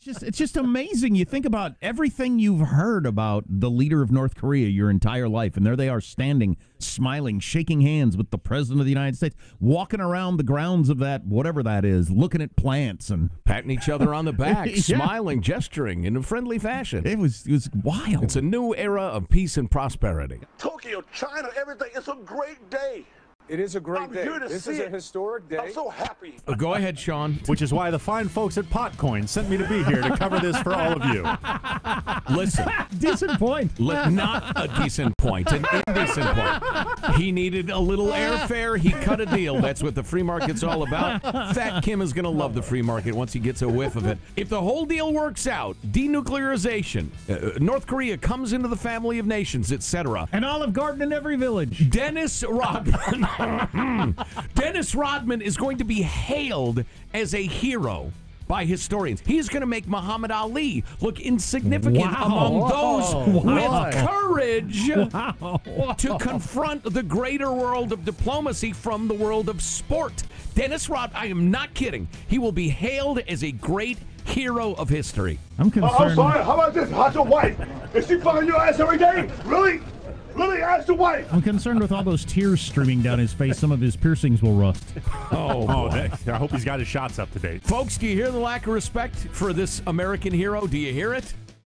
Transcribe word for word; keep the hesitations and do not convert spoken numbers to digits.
Just, it's just amazing. You think about everything you've heard about the leader of North Korea your entire life, and there they are standing, smiling, shaking hands with the president of the United States, walking around the grounds of that, whatever that is, looking at plants and patting each other on the back, yeah. smiling, gesturing in a friendly fashion. It was, it was wild. It's a new era of peace and prosperity. Tokyo, China, everything. It's a great day. It is a great I'm day. here to This see is a it. historic day. I'm so happy. Uh, go ahead, Sean. Which is why the fine folks at Potcoin sent me to be here to cover this for all of you. Listen. Decent point. Let, not a decent point, an indecent point. He needed a little airfare. He cut a deal. That's what the free market's all about. Fat Kim is going to love the free market once he gets a whiff of it. If the whole deal works out, denuclearization, uh, North Korea comes into the family of nations, et cetera. An Olive Garden in every village. Dennis Rodman. Dennis Rodman is going to be hailed as a hero by historians. He's going to make Muhammad Ali look insignificant Wow. among those Wow. with courage Wow. to confront the greater world of diplomacy from the world of sport. Dennis Rodman, I am not kidding. He will be hailed as a great hero of history. I'm concerned. Uh, I'm sorry. How about this? How's your wife? Is she fucking your ass every day? Really? Really? Ask your wife. I'm concerned with all those tears streaming down his face. Some of his piercings will rust. Oh, Oh, I hope he's got his shots up to date. folks, do you hear the lack of respect for this American hero? Do you hear it?